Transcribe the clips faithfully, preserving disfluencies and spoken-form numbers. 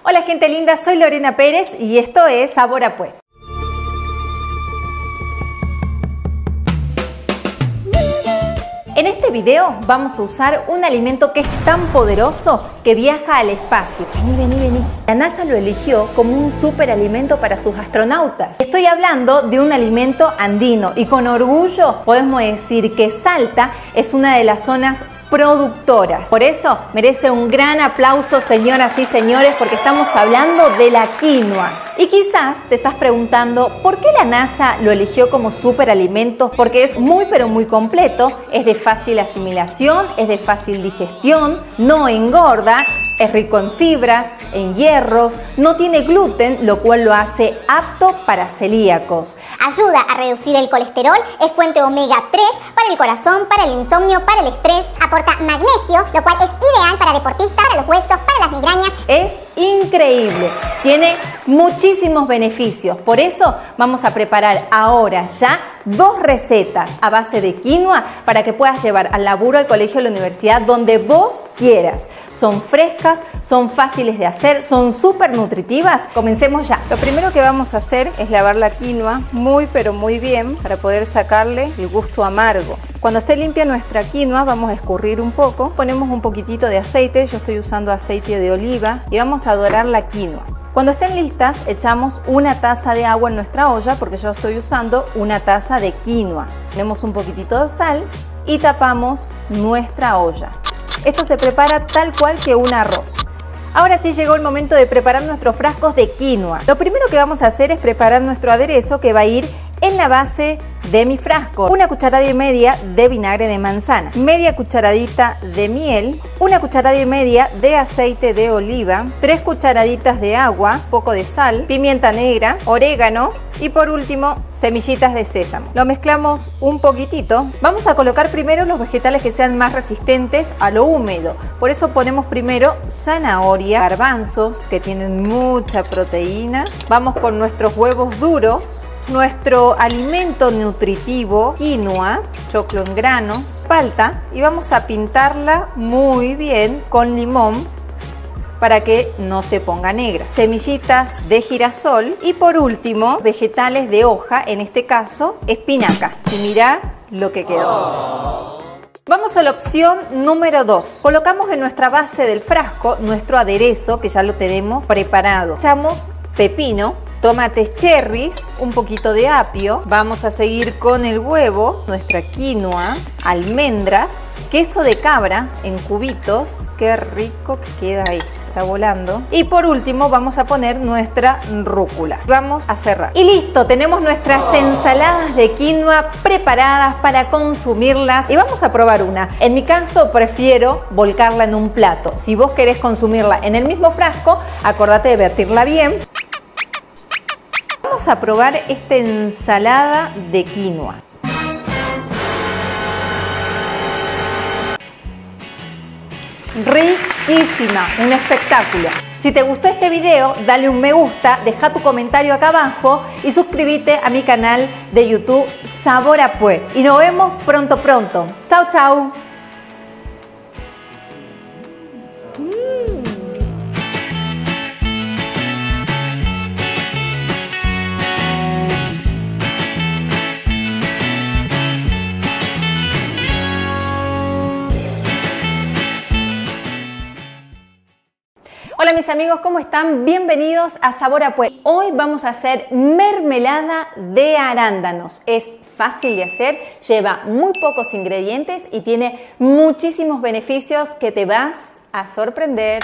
Hola gente linda, soy Lorena Pérez y esto es Sabor a Pue. En este video vamos a usar un alimento que es tan poderoso que viaja al espacio. Vení, vení, vení. La NASA lo eligió como un superalimento para sus astronautas. Estoy hablando de un alimento andino y con orgullo podemos decir que Salta es una de las zonas productoras. Por eso merece un gran aplauso, señoras y señores, porque estamos hablando de la quinoa. Y quizás te estás preguntando por qué la NASA lo eligió como superalimento, porque es muy pero muy completo, es de fácil asimilación, es de fácil digestión, no engorda, es rico en fibras, en hierros, no tiene gluten, lo cual lo hace apto para celíacos. Ayuda a reducir el colesterol, es fuente de omega tres para el corazón, para el insomnio, para el estrés, aporta magnesio, lo cual es ideal para deportistas, para los huesos, para las migrañas. Es increíble, tiene muchísimos beneficios, por eso vamos a preparar ahora ya dos recetas a base de quinoa para que puedas llevar al laburo, al colegio, a la universidad, donde vos quieras. Son frescas, son fáciles de hacer, son súper nutritivas. Comencemos ya. Lo primero que vamos a hacer es lavar la quinoa muy pero muy bien para poder sacarle el gusto amargo. Cuando esté limpia nuestra quinoa vamos a escurrir un poco, ponemos un poquitito de aceite, yo estoy usando aceite de oliva y vamos a dorar la quinoa. Cuando estén listas, echamos una taza de agua en nuestra olla porque yo estoy usando una taza de quinoa. Ponemos un poquitito de sal y tapamos nuestra olla. Esto se prepara tal cual que un arroz. Ahora sí llegó el momento de preparar nuestros frascos de quinoa. Lo primero que vamos a hacer es preparar nuestro aderezo que va a ir en la base de mi frasco. Una cucharada y media de vinagre de manzana, media cucharadita de miel, una cucharada y media de aceite de oliva, tres cucharaditas de agua, poco de sal, pimienta negra, orégano y por último semillitas de sésamo. Lo mezclamos un poquitito. Vamos a colocar primero los vegetales que sean más resistentes a lo húmedo. Por eso ponemos primero zanahoria, garbanzos que tienen mucha proteína. Vamos con nuestros huevos duros, nuestro alimento nutritivo, quinoa, choclo en granos, palta y vamos a pintarla muy bien con limón para que no se ponga negra. Semillitas de girasol y por último vegetales de hoja, en este caso espinaca. Y mirá lo que quedó. Vamos a la opción número dos. Colocamos en nuestra base del frasco nuestro aderezo que ya lo tenemos preparado. Echamos pepino, tomates cherries, un poquito de apio, vamos a seguir con el huevo, nuestra quinoa, almendras, queso de cabra en cubitos, qué rico que queda esto, está volando. Y por último vamos a poner nuestra rúcula. Vamos a cerrar. Y listo, tenemos nuestras ensaladas de quinoa preparadas para consumirlas y vamos a probar una. En mi caso prefiero volcarla en un plato. Si vos querés consumirla en el mismo frasco, acordate de vertirla bien. Vamos a probar esta ensalada de quinoa. Riquísima, un espectáculo. Si te gustó este video, dale un me gusta, deja tu comentario acá abajo y suscríbete a mi canal de YouTube Sabor a Pue. Y nos vemos pronto pronto. Chau, chau. Hola mis amigos, ¿cómo están? Bienvenidos a Sabor a Pue. Hoy vamos a hacer mermelada de arándanos. Es fácil de hacer, lleva muy pocos ingredientes y tiene muchísimos beneficios que te vas a sorprender.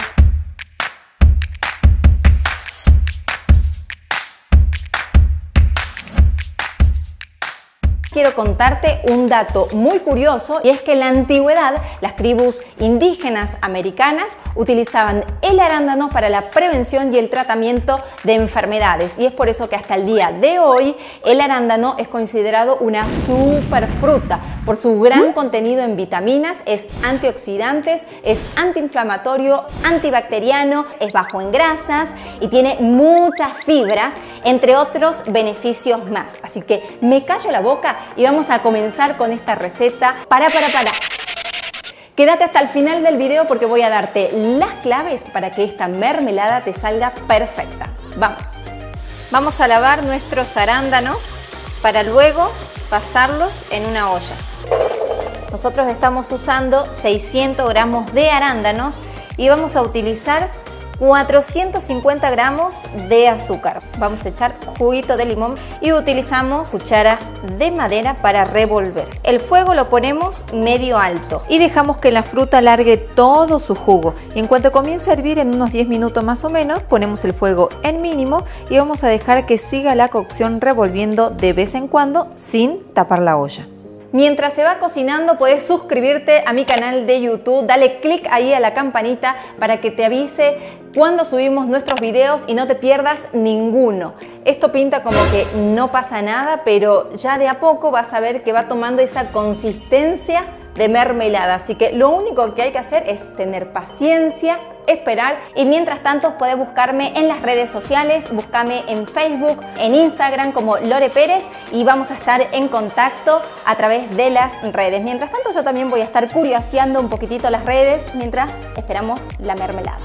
Quiero contarte un dato muy curioso y es que en la antigüedad las tribus indígenas americanas utilizaban el arándano para la prevención y el tratamiento de enfermedades y es por eso que hasta el día de hoy el arándano es considerado una superfruta por su gran contenido en vitaminas, es antioxidantes, es antiinflamatorio, antibacteriano, es bajo en grasas y tiene muchas fibras, entre otros beneficios más. Así que me callo la boca y vamos a comenzar con esta receta. Para, para, para. Quédate hasta el final del video porque voy a darte las claves para que esta mermelada te salga perfecta. Vamos. Vamos a lavar nuestros arándanos para luego pasarlos en una olla. Nosotros estamos usando seiscientos gramos de arándanos y vamos a utilizar cuatrocientos cincuenta gramos de azúcar. Vamos a echar juguito de limón y utilizamos cuchara de madera para revolver. El fuego lo ponemos medio alto y dejamos que la fruta largue todo su jugo. Y en cuanto comience a hervir, en unos diez minutos más o menos, ponemos el fuego en mínimo y vamos a dejar que siga la cocción revolviendo de vez en cuando sin tapar la olla. Mientras se va cocinando, puedes suscribirte a mi canal de YouTube, dale click ahí a la campanita para que te avise cuando subimos nuestros videos y no te pierdas ninguno. Esto pinta como que no pasa nada, pero ya de a poco vas a ver que va tomando esa consistencia de mermelada. Así que lo único que hay que hacer es tener paciencia, esperar, y mientras tanto puedes buscarme en las redes sociales, búscame en Facebook, en Instagram como Lore Pérez y vamos a estar en contacto a través de las redes. Mientras tanto yo también voy a estar curioseando un poquitito las redes mientras esperamos la mermelada.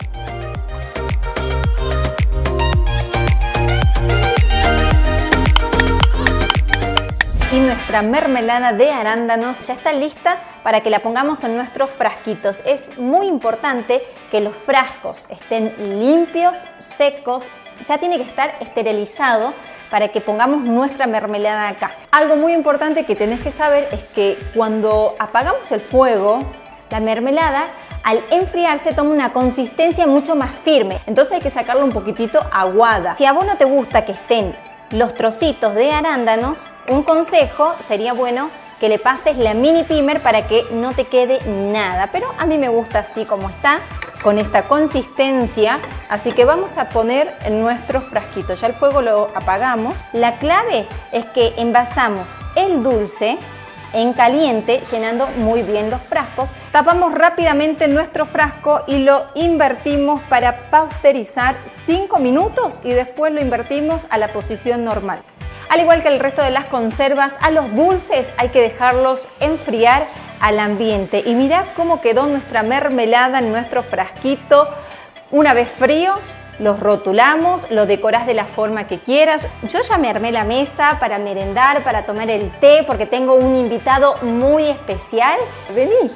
Y nuestra mermelada de arándanos ya está lista para que la pongamos en nuestros frasquitos. Es muy importante que los frascos estén limpios, secos, ya tiene que estar esterilizado para que pongamos nuestra mermelada acá. Algo muy importante que tenés que saber es que cuando apagamos el fuego, la mermelada al enfriarse toma una consistencia mucho más firme, entonces hay que sacarla un poquitito aguada. Si a vos no te gusta que estén los trocitos de arándanos, un consejo sería bueno que le pases la mini pimer para que no te quede nada, pero a mí me gusta así como está, con esta consistencia, así que vamos a poner en nuestros frasquitos. Ya el fuego lo apagamos. La clave es que envasamos el dulce en caliente, llenando muy bien los frascos. Tapamos rápidamente nuestro frasco y lo invertimos para pasteurizar cinco minutos y después lo invertimos a la posición normal. Al igual que el resto de las conservas, a los dulces hay que dejarlos enfriar al ambiente. Y mirá cómo quedó nuestra mermelada en nuestro frasquito. Una vez fríos, los rotulamos, los decorás de la forma que quieras. Yo ya me armé la mesa para merendar, para tomar el té, porque tengo un invitado muy especial. Vení.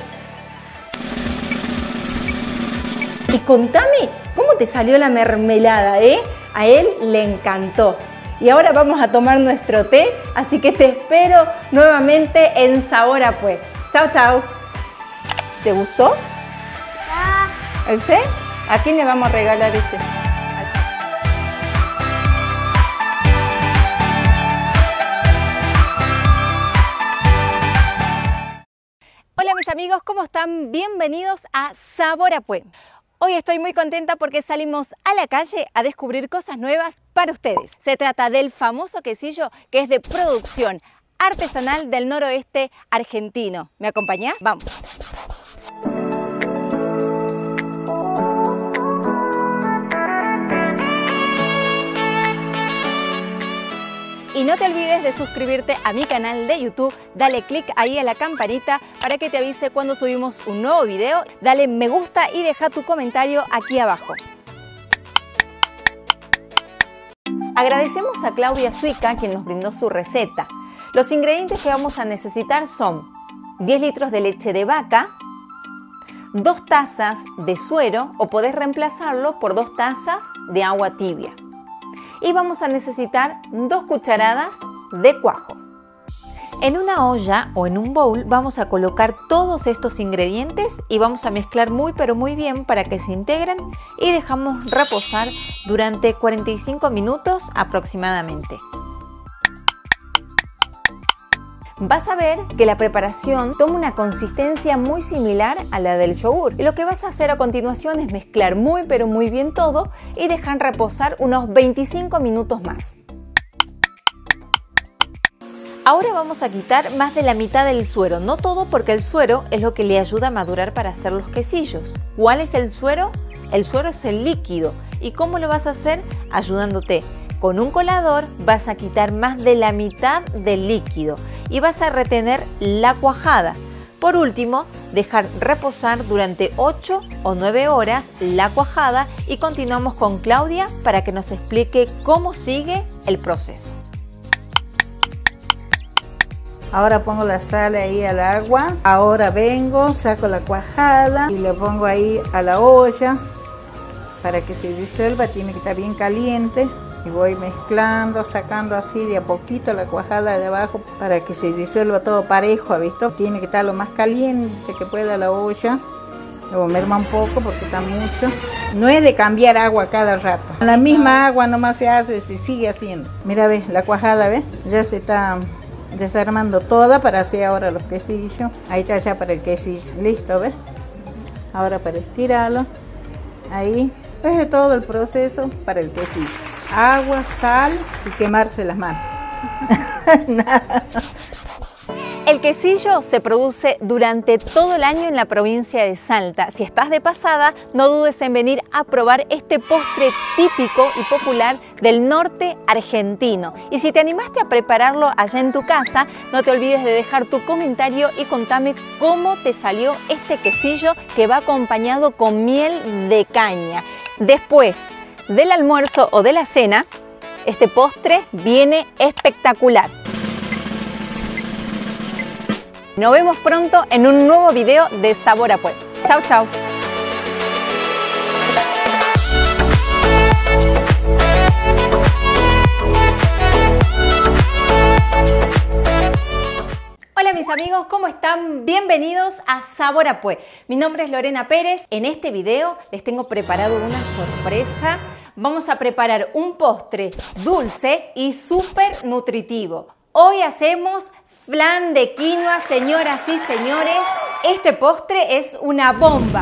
Y contame, ¿cómo te salió la mermelada, eh? A él le encantó. Y ahora vamos a tomar nuestro té, así que te espero nuevamente en Sabor a Pue. Chao, chao. ¿Te gustó? ¿El té? ¿A quién le vamos a regalar ese? Hola mis amigos, ¿cómo están? Bienvenidos a Sabor a Pue. Hoy estoy muy contenta porque salimos a la calle a descubrir cosas nuevas para ustedes. Se trata del famoso quesillo que es de producción artesanal del noroeste argentino. ¿Me acompañás? Vamos. Y no te olvides de suscribirte a mi canal de YouTube, dale click ahí a la campanita para que te avise cuando subimos un nuevo video, dale me gusta y deja tu comentario aquí abajo. Agradecemos a Claudia Suica quien nos brindó su receta. Los ingredientes que vamos a necesitar son diez litros de leche de vaca, dos tazas de suero o podés reemplazarlo por dos tazas de agua tibia. Y vamos a necesitar dos cucharadas de cuajo. En una olla o en un bowl vamos a colocar todos estos ingredientes y vamos a mezclar muy pero muy bien para que se integren y dejamos reposar durante cuarenta y cinco minutos aproximadamente. Vas a ver que la preparación toma una consistencia muy similar a la del yogur. Y lo que vas a hacer a continuación es mezclar muy pero muy bien todo y dejar reposar unos veinticinco minutos más. Ahora vamos a quitar más de la mitad del suero, no todo porque el suero es lo que le ayuda a madurar para hacer los quesillos. ¿Cuál es el suero? El suero es el líquido. ¿Y cómo lo vas a hacer? Ayudándote. Con un colador vas a quitar más de la mitad del líquido y vas a retener la cuajada. Por último, dejar reposar durante ocho o nueve horas la cuajada y continuamos con Claudia para que nos explique cómo sigue el proceso. Ahora pongo la sal ahí al agua. Ahora vengo, saco la cuajada y le pongo ahí a la olla para que se disuelva. Tiene que estar bien caliente. Y voy mezclando, sacando así de a poquito la cuajada de abajo para que se disuelva todo parejo, ¿ha visto? Tiene que estar lo más caliente que pueda la olla. Luego merma un poco porque está mucho. No es de cambiar agua cada rato. La misma agua nomás se hace, se sigue haciendo. Mira, ves, la cuajada, ¿ves? Ya se está desarmando toda para hacer ahora los quesillos. Ahí está ya para el quesillo. Listo, ¿ves? Ahora para estirarlo. Ahí. Es todo el proceso para el quesillo. Agua, sal y quemarse las manos. Nada. El quesillo se produce durante todo el año en la provincia de Salta. Si estás de pasada, no dudes en venir a probar este postre típico y popular del norte argentino. Y si te animaste a prepararlo allá en tu casa, no te olvides de dejar tu comentario y contame cómo te salió este quesillo que va acompañado con miel de caña. Después del almuerzo o de la cena, este postre viene espectacular. Nos vemos pronto en un nuevo video de Sabor a Pueblo. Chau, chau. Hola mis amigos, ¿cómo están? Bienvenidos a Sabor a Pueblo. Mi nombre es Lorena Pérez. En este video les tengo preparado una sorpresa. Vamos a preparar un postre dulce y súper nutritivo. Hoy hacemos flan de quinoa, señoras y señores. Este postre es una bomba.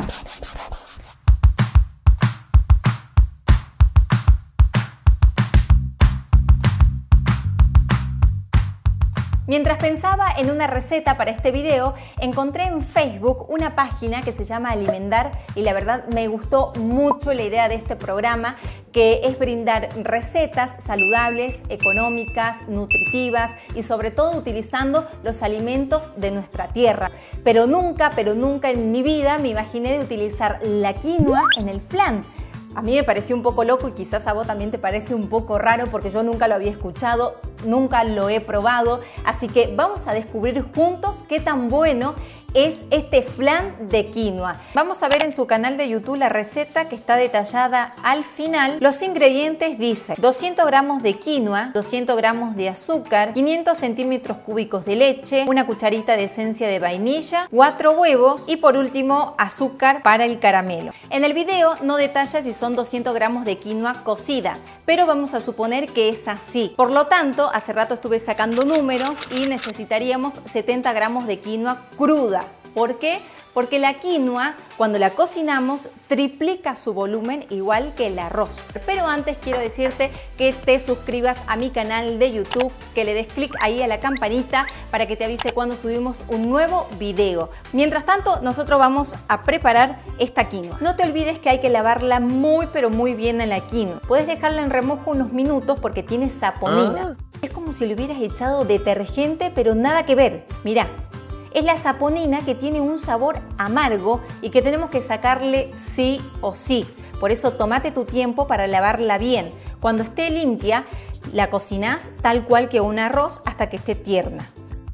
Mientras pensaba en una receta para este video, encontré en Facebook una página que se llama Alimentar y la verdad me gustó mucho la idea de este programa, que es brindar recetas saludables, económicas, nutritivas y sobre todo utilizando los alimentos de nuestra tierra. Pero nunca, pero nunca en mi vida me imaginé de utilizar la quinoa en el flan. A mí me pareció un poco loco y quizás a vos también te parece un poco raro porque yo nunca lo había escuchado, nunca lo he probado. Así que vamos a descubrir juntos qué tan bueno es este flan de quinoa. Vamos a ver en su canal de YouTube la receta que está detallada al final. Los ingredientes dicen doscientos gramos de quinoa, doscientos gramos de azúcar, quinientos centímetros cúbicos de leche, una cucharita de esencia de vainilla, cuatro huevos y por último azúcar para el caramelo. En el video no detalla si son doscientos gramos de quinoa cocida, pero vamos a suponer que es así. Por lo tanto, hace rato estuve sacando números y necesitaríamos setenta gramos de quinoa cruda. ¿Por qué? Porque la quinoa, cuando la cocinamos, triplica su volumen igual que el arroz. Pero antes quiero decirte que te suscribas a mi canal de YouTube, que le des clic ahí a la campanita para que te avise cuando subimos un nuevo video. Mientras tanto, nosotros vamos a preparar esta quinoa. No te olvides que hay que lavarla muy pero muy bien en la quinoa. Puedes dejarla en remojo unos minutos porque tiene saponina. ¿Ah? Es como si le hubieras echado detergente, pero nada que ver. Mirá. Es la saponina que tiene un sabor amargo y que tenemos que sacarle sí o sí. Por eso tómate tu tiempo para lavarla bien. Cuando esté limpia, la cocinás tal cual que un arroz hasta que esté tierna.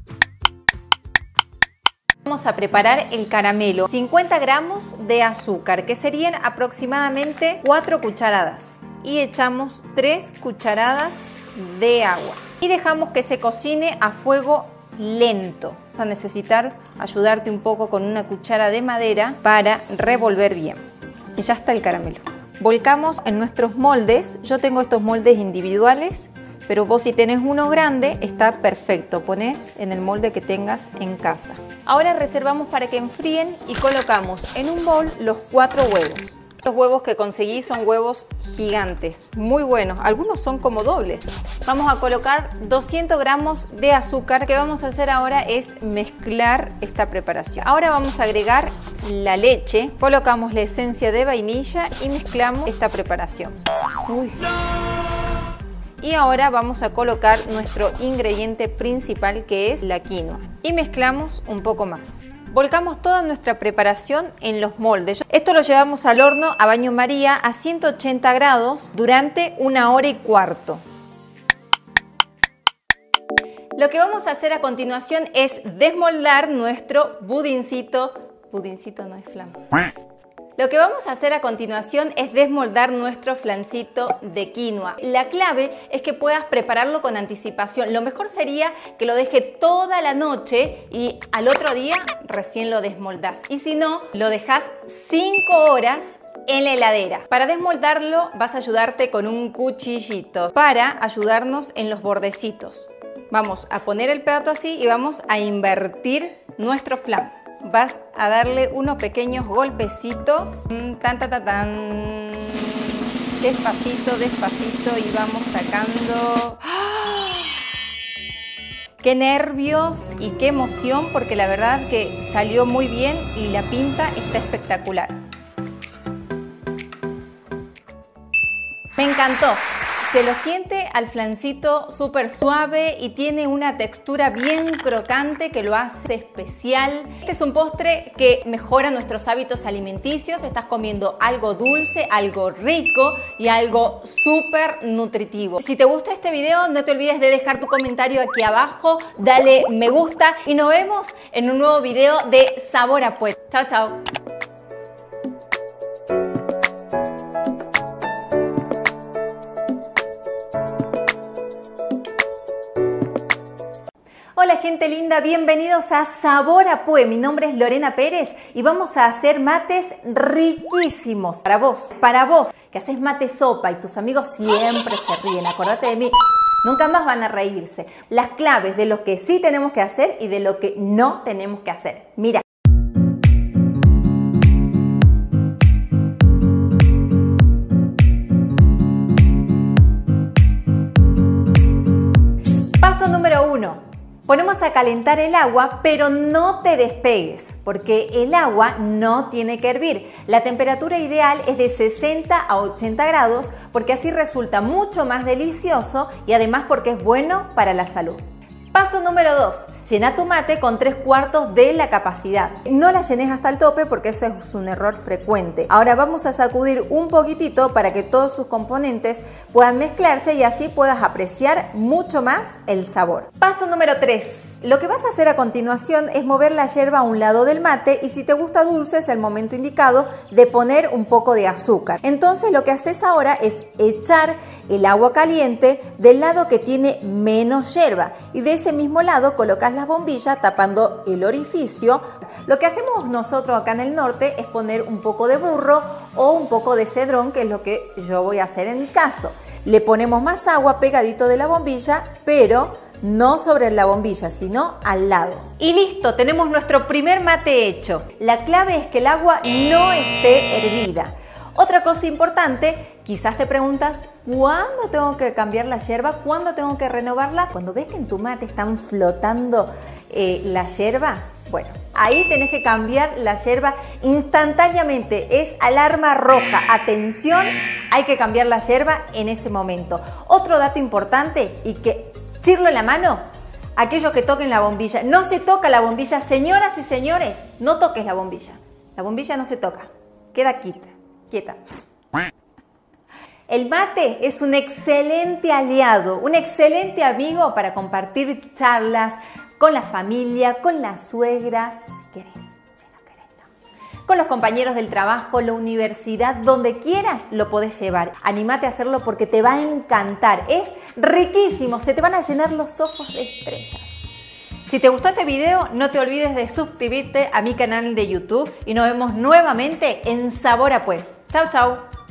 Vamos a preparar el caramelo. cincuenta gramos de azúcar, que serían aproximadamente cuatro cucharadas. Y echamos tres cucharadas de agua. Y dejamos que se cocine a fuego lento. Vas a necesitar ayudarte un poco con una cuchara de madera para revolver bien. Y ya está el caramelo. Volcamos en nuestros moldes. Yo tengo estos moldes individuales, pero vos si tenés uno grande está perfecto. Ponés en el molde que tengas en casa. Ahora reservamos para que enfríen y colocamos en un bol los cuatro huevos. Estos huevos que conseguí son huevos gigantes, muy buenos, algunos son como dobles. Vamos a colocar doscientos gramos de azúcar. Lo que vamos a hacer ahora es mezclar esta preparación. Ahora vamos a agregar la leche, colocamos la esencia de vainilla y mezclamos esta preparación. Uy. Y ahora vamos a colocar nuestro ingrediente principal, que es la quinoa, y mezclamos un poco más. Volcamos toda nuestra preparación en los moldes. Esto lo llevamos al horno a baño María a ciento ochenta grados durante una hora y cuarto. Lo que vamos a hacer a continuación es desmoldar nuestro budincito. Budincito no es flan. Lo que vamos a hacer a continuación es desmoldar nuestro flancito de quinoa. La clave es que puedas prepararlo con anticipación. Lo mejor sería que lo deje toda la noche y al otro día recién lo desmoldás. Y si no, lo dejas cinco horas en la heladera. Para desmoldarlo vas a ayudarte con un cuchillito para ayudarnos en los bordecitos. Vamos a poner el plato así y vamos a invertir nuestro flan. Vas a darle unos pequeños golpecitos. Tan, tan, tan, tan. Despacito, despacito y vamos sacando. ¡Ah! Qué nervios y qué emoción, porque la verdad que salió muy bien y la pinta está espectacular. Me encantó. Se lo siente al flancito súper suave y tiene una textura bien crocante que lo hace especial. Este es un postre que mejora nuestros hábitos alimenticios. Estás comiendo algo dulce, algo rico y algo súper nutritivo. Si te gustó este video, no te olvides de dejar tu comentario aquí abajo, dale me gusta y nos vemos en un nuevo video de Sabor a Pue. Chao, chao. Hola gente linda, bienvenidos a Sabor a Pue. Mi nombre es Lorena Pérez y vamos a hacer mates riquísimos para vos, para vos que haces mate sopa y tus amigos siempre se ríen. Acordate de mí, nunca más van a reírse. Las claves de lo que sí tenemos que hacer y de lo que no tenemos que hacer. Mira. Paso número uno. Ponemos a calentar el agua, pero no te despegues, porque el agua no tiene que hervir. La temperatura ideal es de sesenta a ochenta grados, porque así resulta mucho más delicioso y además porque es bueno para la salud. Paso número dos. Llena tu mate con tres cuartos de la capacidad. No la llenes hasta el tope porque ese es un error frecuente. Ahora vamos a sacudir un poquitito para que todos sus componentes puedan mezclarse y así puedas apreciar mucho más el sabor. Paso número tres. Lo que vas a hacer a continuación es mover la yerba a un lado del mate y si te gusta dulce es el momento indicado de poner un poco de azúcar. Entonces lo que haces ahora es echar el agua caliente del lado que tiene menos yerba y de ese mismo lado colocas la bombilla tapando el orificio. Lo que hacemos nosotros acá en el norte es poner un poco de burro o un poco de cedrón, que es lo que yo voy a hacer en mi caso. Le ponemos más agua pegadito de la bombilla, pero no sobre la bombilla, sino al lado. Y listo, tenemos nuestro primer mate hecho. La clave es que el agua no esté hervida. Otra cosa importante, quizás te preguntas, ¿cuándo tengo que cambiar la yerba? ¿Cuándo tengo que renovarla? Cuando ves que en tu mate están flotando eh, la yerba, bueno, ahí tenés que cambiar la yerba instantáneamente. Es alarma roja. Atención, hay que cambiar la yerba en ese momento. Otro dato importante y que chirlo en la mano, aquellos que toquen la bombilla. No se toca la bombilla, señoras y señores, no toques la bombilla. La bombilla no se toca, queda quieta. Quieta. El mate es un excelente aliado, un excelente amigo para compartir charlas con la familia, con la suegra, si querés, si no querés, no. Con los compañeros del trabajo, la universidad, donde quieras lo podés llevar. Anímate a hacerlo porque te va a encantar. Es riquísimo, se te van a llenar los ojos de estrellas. Si te gustó este video, no te olvides de suscribirte a mi canal de YouTube y nos vemos nuevamente en Sabor a Pue. Chau, chau.